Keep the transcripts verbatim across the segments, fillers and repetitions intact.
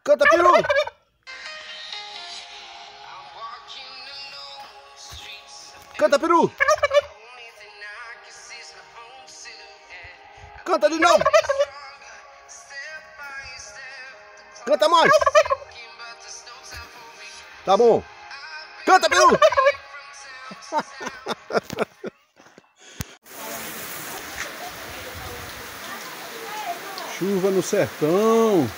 Canta, peru! Canta, peru! Canta de novo! Canta mais! Tá bom! Canta, peru! Chuva no sertão.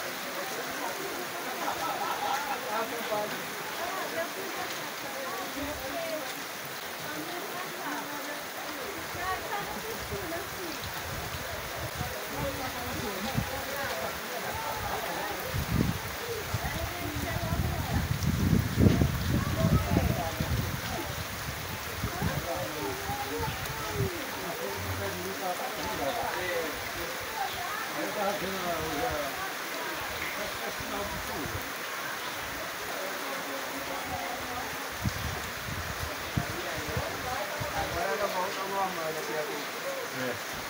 Agora ela volta ao normal daqui a pouco. É.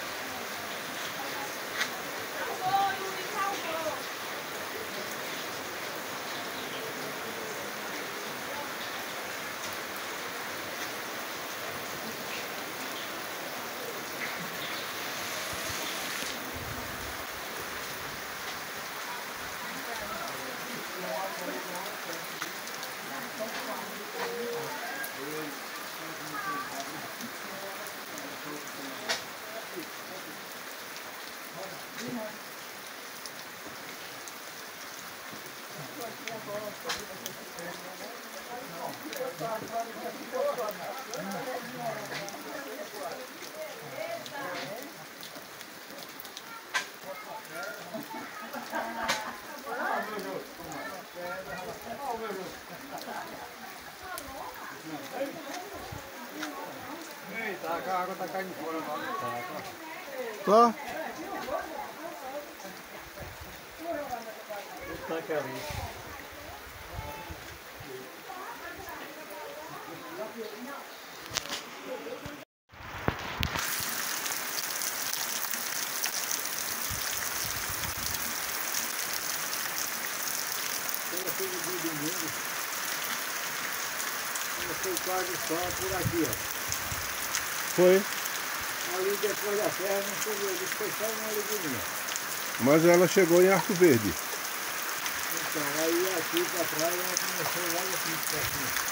Eita, a água tá caindo fora. Tá. O tanque ali. Quando foi no dia domingo, foi quase só por aqui, ó. Foi. Ali depois da serra não choveu, isso foi só uma alegria. Mas ela chegou em Arco Verde. Então, aí aqui pra trás ela começou logo aqui pra cima.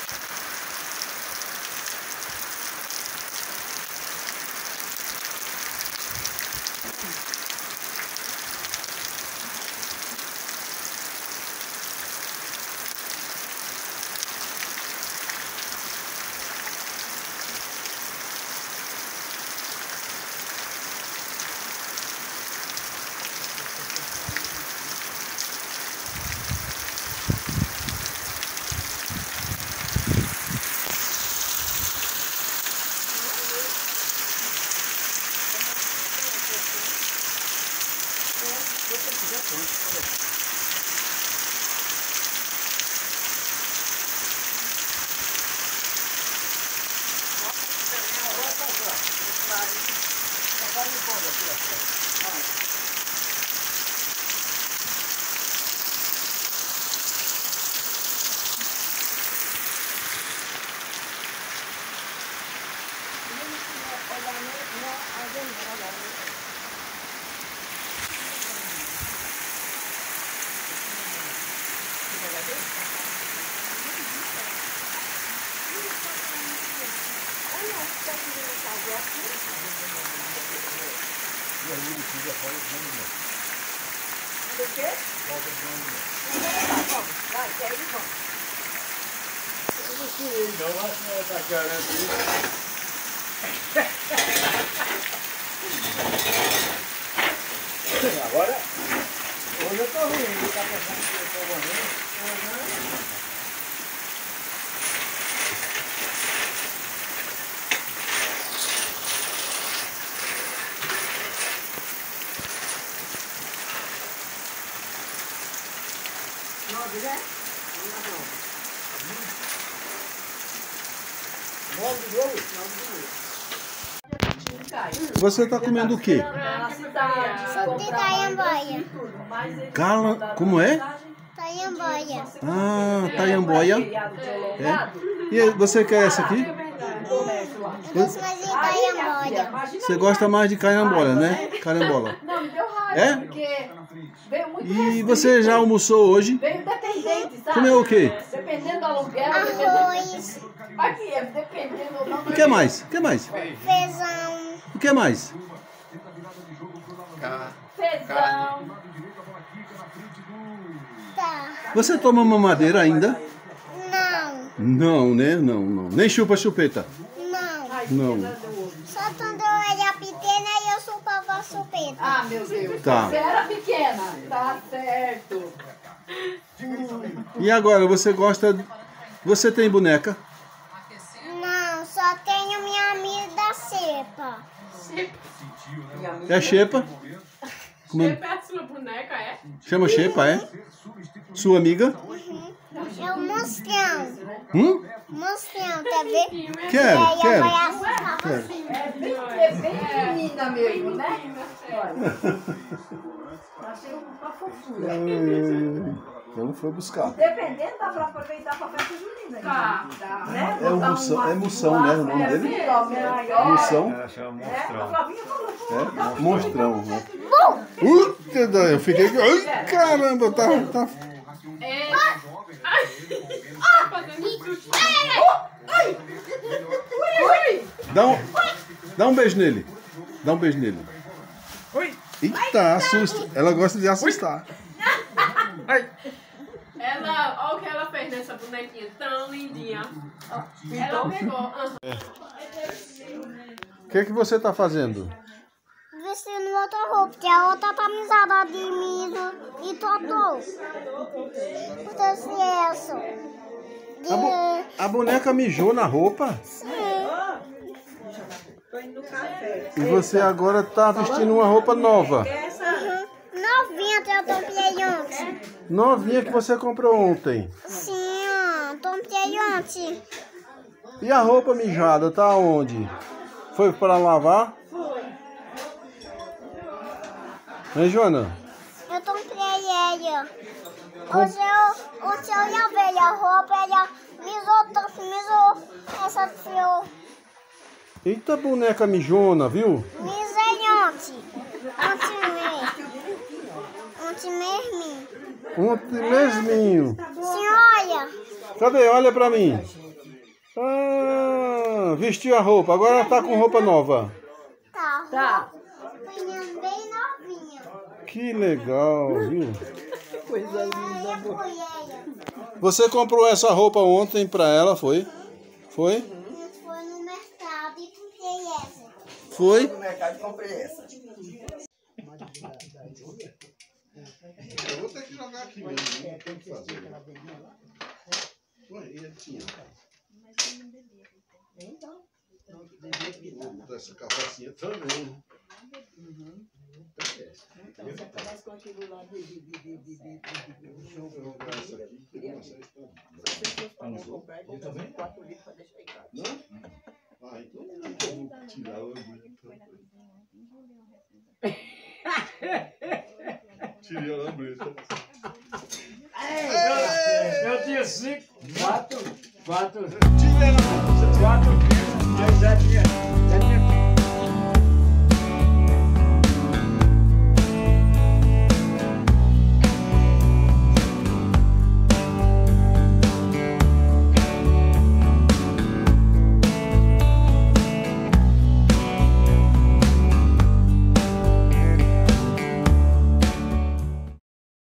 Do quê? Vai, quer ir, vamos. Eu não sei, não, acho que ela tá querendo isso. Agora, hoje eu tô ruim, tá pensando que eu tô morrendo. Nove, né? Nove de novo? Você tá comendo o quê? Na cidade. Sou de Itanhabaia. Cala... Como é? Itanhabaia. Taiamboia. Ah, Taiamboia. É. E você quer essa aqui? Eu gosto mais de Taiamboia. Você gosta mais de carambola, né? Carambola. Não, me deu raiva, É? porque veio muito E você já almoçou hoje? Veio dependente, sabe? Comeu o quê? Dependendo do aluguel, Arroz, aqui, é dependendo ou não. O que mais? O que mais? feijão, O que mais? Feijão. tá. Você toma mamadeira ainda? Não, Não, né? Não, não. Nem chupa chupeta? não. Não. Só quando eu era pequena eu chupava a chupeta. Ah, meu Deus. Tá. Você era pequena. Tá certo. E agora, você gosta... Você tem boneca? Não, só tenho minha amiga da cepa. É Xepa? Como é? Você é a sua boneca, é? Chama Xepa, é? Sua amiga? É o monstrão. Hum? Monstrão, quer ver? E Quero, aí eu quero. vou assustar Quero. você. É bem, é bem menina mesmo, né? Olha. Achei uma fofura. Ela foi buscar. Dependendo, dá pra aproveitar pra festa junina. Tá. Dá, né? É Botar emoção, uma- é emoção, né? O nome É, dele? filho, ó, maior. Emoção. Ela chama É, a Flavinha falou. É, monstrão, né? Puta, da- eu fiquei... Ai, caramba, tá... tá... É. Ai. Tá fazendo chute. Dá, um, dá um beijo nele. Dá um beijo nele. Eita, assusta. Ela gosta de assustar. Ela, olha o que ela fez nessa bonequinha tão lindinha. Ela pegou. aham. O que é que você tá fazendo? Vestindo outra roupa, porque a outra tá misada de milho e totô. Porque isso. De... A, bo- a boneca mijou na roupa? Sim. E você agora tá vestindo uma roupa nova. Uhum. Novinha que eu comprei ontem. Novinha que você comprou ontem. Sim, ó, comprei ontem. E a roupa mijada tá onde? Foi para lavar? Hein, Joana? Eu comprei ela. Hoje eu, hoje eu ia ver a roupa, ela misou tanto, misou essa seu. Eita boneca mijona, viu? Misei ontem. Ontem mesmo. Ontem mesmo. Ontem mesminho. Senhora, Cadê? Olha pra mim. Ah, vestiu a roupa. Agora ela tá com roupa nova. tá. Tá. Menina bem novinha. Que legal, viu? Coisa Aí eu fui ela. Você comprou essa roupa ontem pra ela, foi? Foi? Eu fui no mercado e comprei essa. Foi? No mercado comprei essa. Eu vou ter que jogar aqui mesmo. Não tem que fazer. Ué, e aqui? Vou botar essa carrocinha também. Então você aparece com aquilo lá de. de, de, de, de, de, Deixa eu jogar essa aqui. que não sei se tá bom. As pessoas podem comprar e comprar quatro litros pra deixar em casa. Não? Ah, então eu vou tirar o Tirei a lambreta. Eu tinha cinco, quatro, quatro, quatro, aí já tinha